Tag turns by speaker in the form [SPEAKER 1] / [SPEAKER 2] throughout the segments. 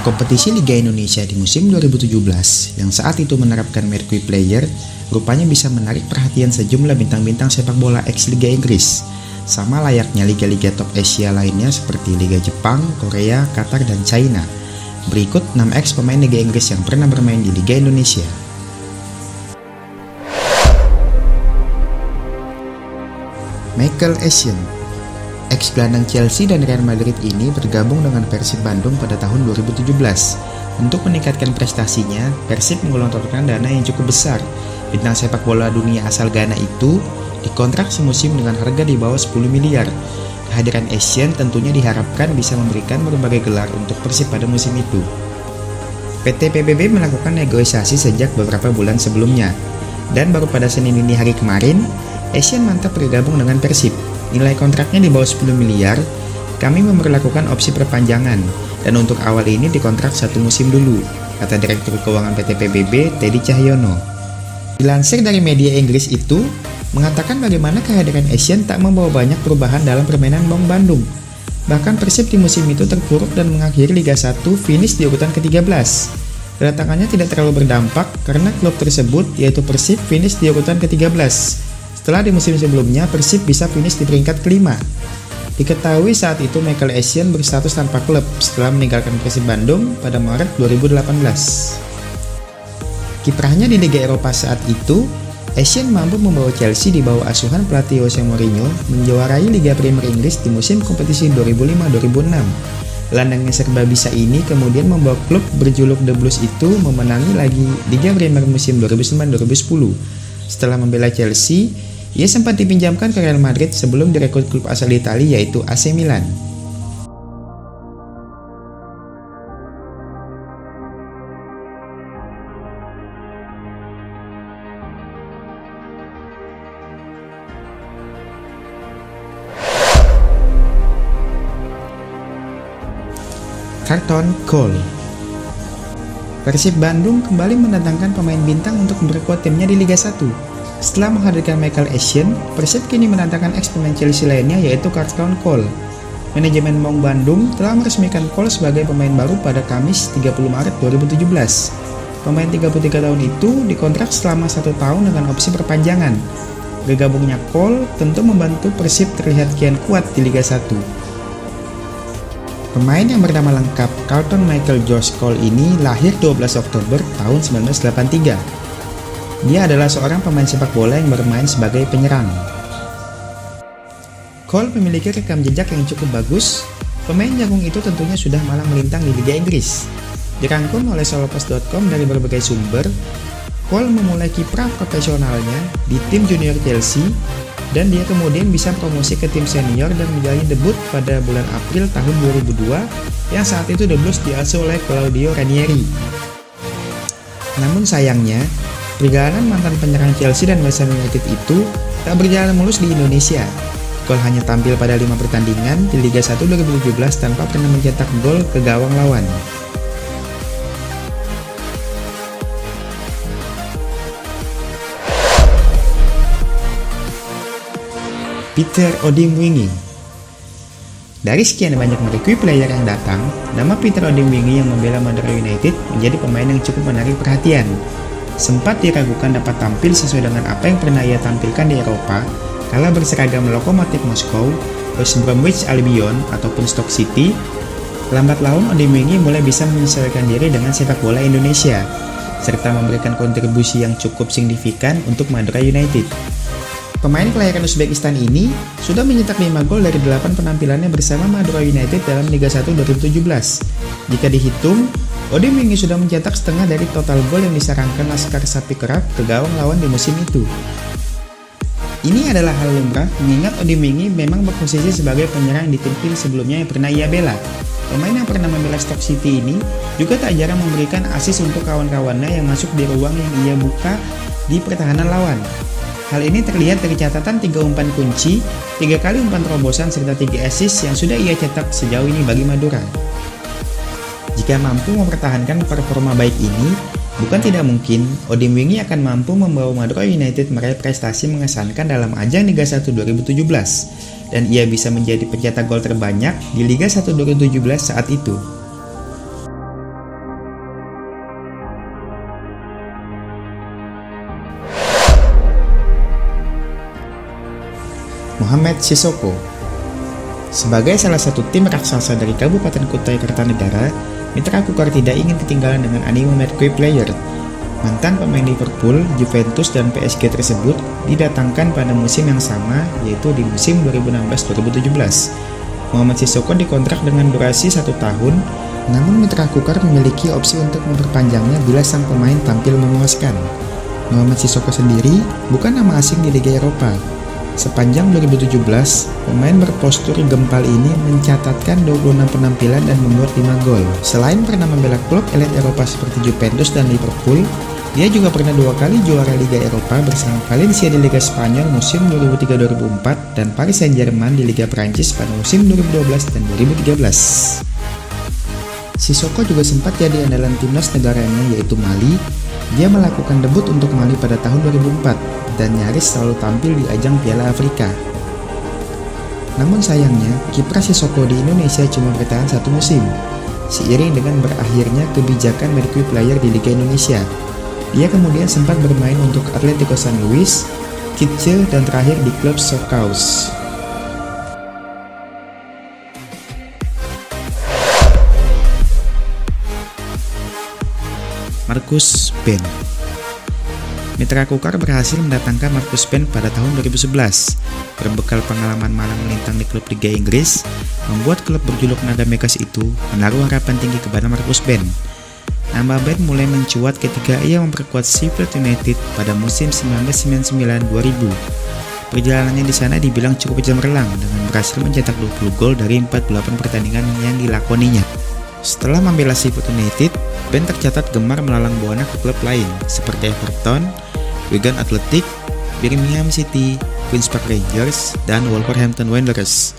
[SPEAKER 1] Kompetisi Liga Indonesia di musim 2017 yang saat itu menerapkan Mercury Player rupanya bisa menarik perhatian sejumlah bintang-bintang sepak bola ex-Liga Inggris, sama layaknya liga-liga top Asia lainnya seperti Liga Jepang, Korea, Qatar, dan China. Berikut 6 ex pemain Liga Inggris yang pernah bermain di Liga Indonesia. Michael Essien, ex-gelandang Chelsea dan Real Madrid ini bergabung dengan Persib Bandung pada tahun 2017. Untuk meningkatkan prestasinya, Persib menggelontorkan dana yang cukup besar. Bintang sepak bola dunia asal Ghana itu dikontrak semusim dengan harga di bawah 10 miliar. Kehadiran Essien tentunya diharapkan bisa memberikan berbagai gelar untuk Persib pada musim itu. PT PBB melakukan negosiasi sejak beberapa bulan sebelumnya, dan baru pada Senin dini hari kemarin, Essien mantap bergabung dengan Persib. Nilai kontraknya di bawah 10 miliar, kami memperlakukan opsi perpanjangan, dan untuk awal ini dikontrak 1 musim dulu, kata Direktur Keuangan PT PBB, Teddy Cahyono. Dilansir dari media Inggris itu, mengatakan bagaimana kehadiran Essien tak membawa banyak perubahan dalam permainan Maung Bandung. Bahkan Persib di musim itu terpuruk dan mengakhiri Liga 1 finish di urutan ke-13. Kedatangannya tidak terlalu berdampak karena klub tersebut, yaitu Persib, finish di urutan ke-13. Setelah di musim sebelumnya, Persib bisa finish di peringkat kelima. Diketahui saat itu Michael Essien berstatus tanpa klub setelah meninggalkan Persib Bandung pada Maret 2018. Kiprahnya di Liga Eropa saat itu, Essien mampu membawa Chelsea di bawah asuhan pelatih Jose Mourinho menjuarai Liga Premier Inggris di musim kompetisi 2005-2006. Gelandang yang serba bisa ini kemudian membawa klub berjuluk The Blues itu memenangi lagi Liga Premier musim 2009-2010. Setelah membela Chelsea, ia sempat dipinjamkan ke Real Madrid sebelum direkrut klub asal Italia yaitu AC Milan. Carlton Cole. Persib Bandung kembali mendatangkan pemain bintang untuk memperkuat timnya di Liga 1. Setelah menghadirkan Michael Essien, Persib kini mendatangkan ex-pemain Chelsea lainnya yaitu Carlton Cole. Manajemen Maung Bandung telah meresmikan Cole sebagai pemain baru pada Kamis 30 Maret 2017. Pemain 33 tahun itu dikontrak selama 1 tahun dengan opsi perpanjangan. Bergabungnya Cole tentu membantu Persib terlihat kian kuat di Liga 1. Pemain yang bernama lengkap Carlton Michael Josh Cole ini lahir 12 Oktober tahun 1983. Dia adalah seorang pemain sepak bola yang bermain sebagai penyerang. Cole memiliki rekam jejak yang cukup bagus. Pemain jagung itu tentunya sudah malang melintang di Liga Inggris. Dirangkum oleh solopost.com dari berbagai sumber, Cole memulai kiprah profesionalnya di tim junior Chelsea, dan dia kemudian bisa promosi ke tim senior dan menjalani debut pada bulan April tahun 2002 yang saat itu The Blues diasuh oleh Claudio Ranieri. Namun sayangnya, perjalanan mantan penyerang Chelsea dan West Ham United itu tak berjalan mulus di Indonesia. Cole hanya tampil pada 5 pertandingan di Liga 1 2017 tanpa pernah mencetak gol ke gawang lawan. Peter Odemwingie. Dari sekian banyak Mercury Player yang datang, nama Peter Odemwingie yang membela Madura United menjadi pemain yang cukup menarik perhatian. Sempat diragukan dapat tampil sesuai dengan apa yang pernah ia tampilkan di Eropa kala berseragam Lokomotiv Moskow, West Bromwich Albion ataupun Stoke City. Lambat laun Odemwingie mulai bisa menyesuaikan diri dengan sepak bola Indonesia serta memberikan kontribusi yang cukup signifikan untuk Madura United. Pemain kelahiran Uzbekistan ini sudah mencetak 5 gol dari 8 penampilannya bersama Madura United dalam Liga 1 2017. Jika dihitung, Odemwingie sudah mencetak setengah dari total gol yang disarankan Laskar Sapi Kerap ke gawang lawan di musim itu. Ini adalah hal lumrah mengingat Odemwingie memang berposisi sebagai penyerang di tim sebelumnya yang pernah ia bela. Pemain yang pernah membela Stoke City ini juga tak jarang memberikan assist untuk kawan-kawannya yang masuk di ruang yang ia buka di pertahanan lawan. Hal ini terlihat dari catatan 3 umpan kunci, 3 kali umpan terobosan serta 3 assist yang sudah ia cetak sejauh ini bagi Madura. Jika mampu mempertahankan performa baik ini, bukan tidak mungkin Odemwingie akan mampu membawa Madura United meraih prestasi mengesankan dalam ajang Liga 1 2017, dan ia bisa menjadi pencetak gol terbanyak di Liga 1 2017 saat itu. Muhammad Sissoko. Sebagai salah satu tim raksasa dari Kabupaten Kutai Kartanegara, Mitra Kukar tidak ingin ketinggalan dengan animo Mercury player. Mantan pemain Liverpool, Juventus, dan PSG tersebut didatangkan pada musim yang sama, yaitu di musim 2016-2017. Muhammad Sissoko dikontrak dengan durasi 1 tahun, namun Mitra Kukar memiliki opsi untuk memperpanjangnya bila sang pemain tampil memuaskan. Muhammad Sissoko sendiri bukan nama asing di Liga Eropa. Sepanjang 2017, pemain berpostur gempal ini mencatatkan 26 penampilan dan membuat 5 gol. Selain pernah membela klub elit Eropa seperti Juventus dan Liverpool, dia juga pernah 2 kali juara Liga Eropa bersama Valencia di Liga Spanyol musim 2003-2004 dan Paris Saint-Germain di Liga Prancis pada musim 2012 dan 2013. Sissoko juga sempat jadi andalan timnas negaranya yaitu Mali. Dia melakukan debut untuk Mali pada tahun 2004 dan nyaris selalu tampil di ajang Piala Afrika. Namun sayangnya, kiprah Sissoko di Indonesia cuma bertahan 1 musim, seiring dengan berakhirnya kebijakan Mercury player di Liga Indonesia. Dia kemudian sempat bermain untuk Atletico San Luis, Kitche, dan terakhir di klub Socaus. Marcus Ben. Mitra Kukar berhasil mendatangkan Marcus Ben pada tahun 2011. Berbekal pengalaman malang melintang di klub Liga Inggris, membuat klub berjuluk Naga Megas itu menaruh harapan tinggi kepada Marcus Ben. Nama Ben mulai mencuat ketika ia memperkuat Sheffield United pada musim 1999-2000. Perjalanannya di sana dibilang cukup cemerlang dengan berhasil mencetak 20 gol dari 48 pertandingan yang dilakoninya. Setelah membela Sheffield United, Ben tercatat gemar melalang buana ke klub lain seperti Everton, Wigan Athletic, Birmingham City, Queen's Park Rangers, dan Wolverhampton Wanderers.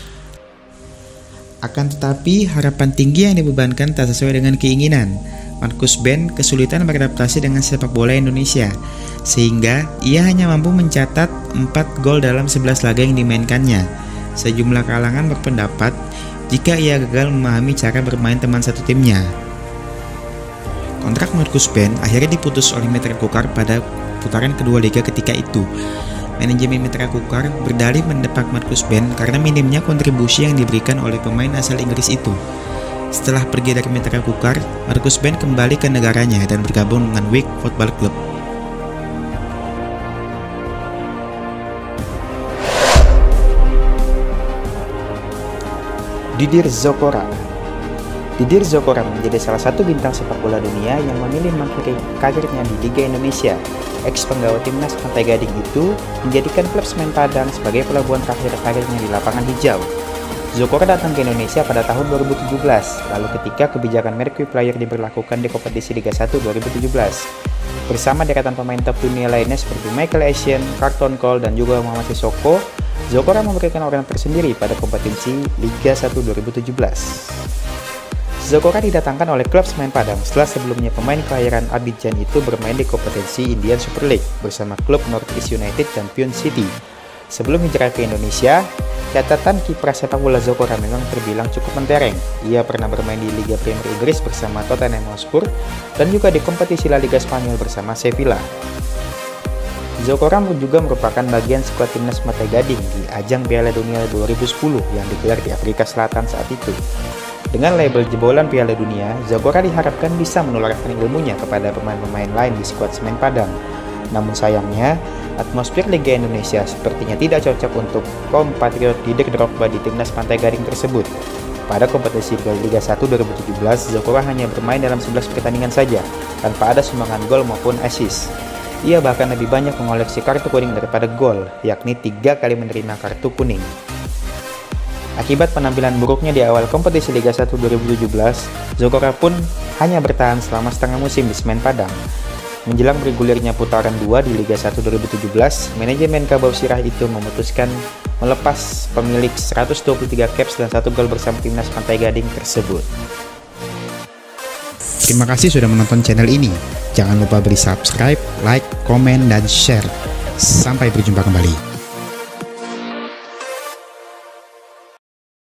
[SPEAKER 1] Akan tetapi, harapan tinggi yang dibebankan tak sesuai dengan keinginan. Marcus Ben kesulitan beradaptasi dengan sepak bola Indonesia, sehingga ia hanya mampu mencatat 4 gol dalam 11 laga yang dimainkannya. Sejumlah kalangan berpendapat jika ia gagal memahami cara bermain teman satu timnya. Kontrak Marcus Ben akhirnya diputus oleh Mitra Kukar pada putaran kedua liga ketika itu. Manajemen Mitra Kukar berdalih mendepak Marcus Ben karena minimnya kontribusi yang diberikan oleh pemain asal Inggris itu. Setelah pergi dari Mitra Kukar, Marcus Ben kembali ke negaranya dan bergabung dengan Wick Football Club. Didier Zokora. Didier Zokora menjadi salah satu bintang sepak bola dunia yang memilih mengakhiri karirnya di Liga Indonesia. Ex-penggawa timnas Pantai Gading itu menjadikan klub Semen Padang sebagai pelabuhan terakhir karirnya di lapangan hijau. Zokora datang ke Indonesia pada tahun 2017, lalu ketika kebijakan Mercury player diberlakukan di kompetisi Liga 1 2017. Bersama deretan pemain top dunia lainnya seperti Michael Essien, Carlton Cole, dan juga Muhammad Sissoko, Zokora memberikan warna tersendiri pada kompetisi Liga 1 2017. Zokora didatangkan oleh klub Semen Padang setelah sebelumnya pemain kelahiran Abidjan itu bermain di kompetisi Indian Super League bersama klub North East United dan Pune City. Sebelum hijrah ke Indonesia, catatan kiprah sepak bola Zokora memang terbilang cukup mentereng. Ia pernah bermain di Liga Premier Inggris bersama Tottenham Hotspur dan juga di kompetisi La Liga Spanyol bersama Sevilla. Zokora juga merupakan bagian skuad timnas Pantai Gading di ajang Piala Dunia 2010 yang digelar di Afrika Selatan saat itu. Dengan label jebolan Piala Dunia, Zokora diharapkan bisa menularkan ilmunya kepada pemain-pemain lain di skuad Semen Padang. Namun sayangnya, atmosfer Liga Indonesia sepertinya tidak cocok untuk kompatriot Didier Drogba di timnas Pantai Gading tersebut. Pada kompetisi Liga 1 2017, Zokora hanya bermain dalam 11 pertandingan saja, tanpa ada sumbangan gol maupun assist. Ia bahkan lebih banyak mengoleksi kartu kuning daripada gol, yakni 3 kali menerima kartu kuning. Akibat penampilan buruknya di awal kompetisi Liga 1 2017, Zokora pun hanya bertahan selama setengah musim di Semen Padang. Menjelang bergulirnya putaran 2 di Liga 1 2017, manajemen Kabau Sirah itu memutuskan melepas pemilik 123 caps dan 1 gol bersama timnas Pantai Gading tersebut. Terima kasih sudah menonton channel ini. Jangan lupa beri subscribe, like, komen, dan share. Sampai berjumpa kembali.